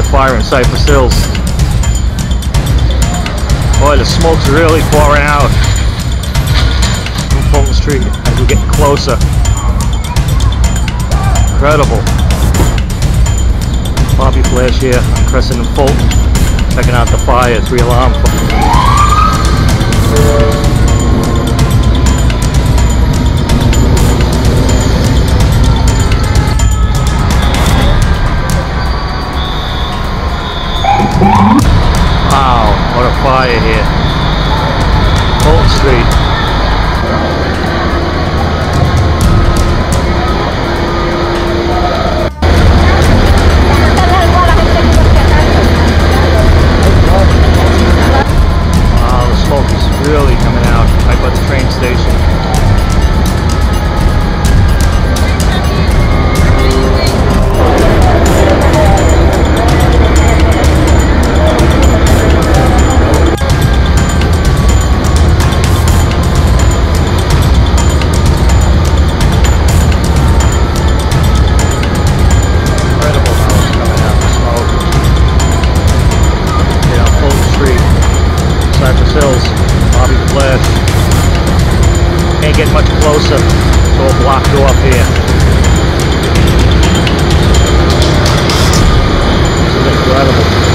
fire in Cypress Hills. Boy, the smoke's really pouring out from Fulton Street as we're getting closer. Incredible. Bobby Flash here on Crescent and Fulton, checking out the fire, 3-alarm fire. Wow, what a fire here. Fulton Street. Wow, the smoke is really coming out right by the train station. Hills, Bobby Flash. Can't get much closer. Go a block go up here. This is incredible.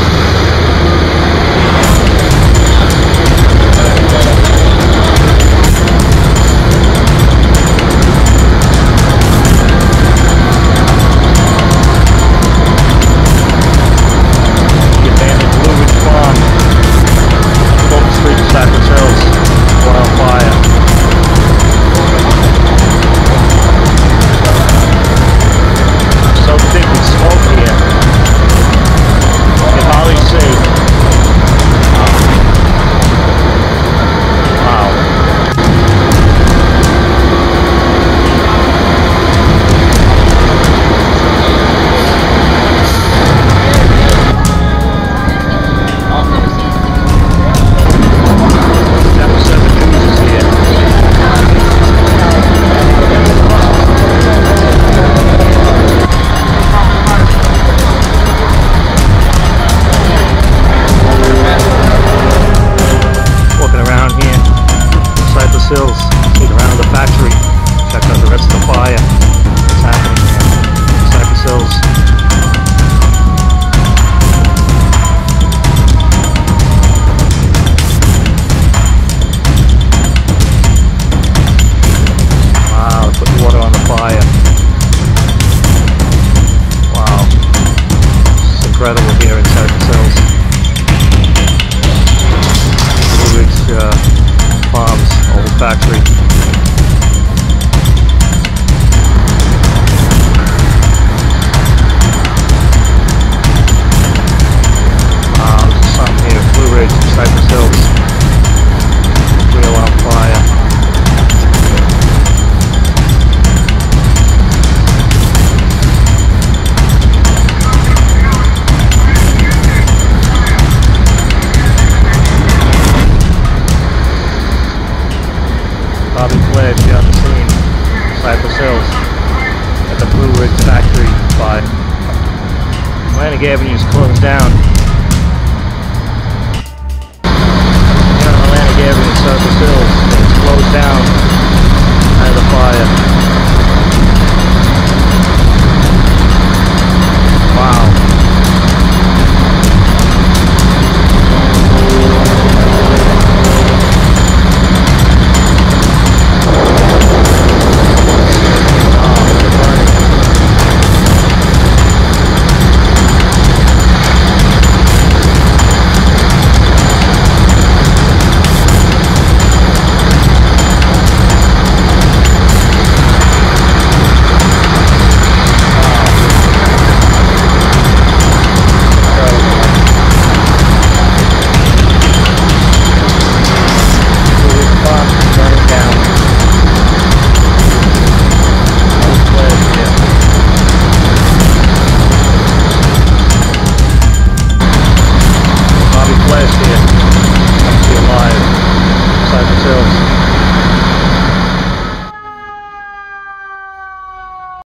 Cypress Hills, wildfire. So thick with smoke here. You can hardly see. Hills, take around the factory, check out the rest of the fire. What's happening here? Cypress Hills. Wow, they put water on the fire. Wow, it's incredible here in Cypress Hills. Blue Ridge Farms, old factory. There's some here, Blue Ridge, Cypress Hills. 3-alarm fire. Bobby Flash here on the scene, Cypress Hills, at the Blue Ridge factory fire. Atlantic Avenue is closed down. Here on Atlantic Avenue, Cypress Hills, it's closed down.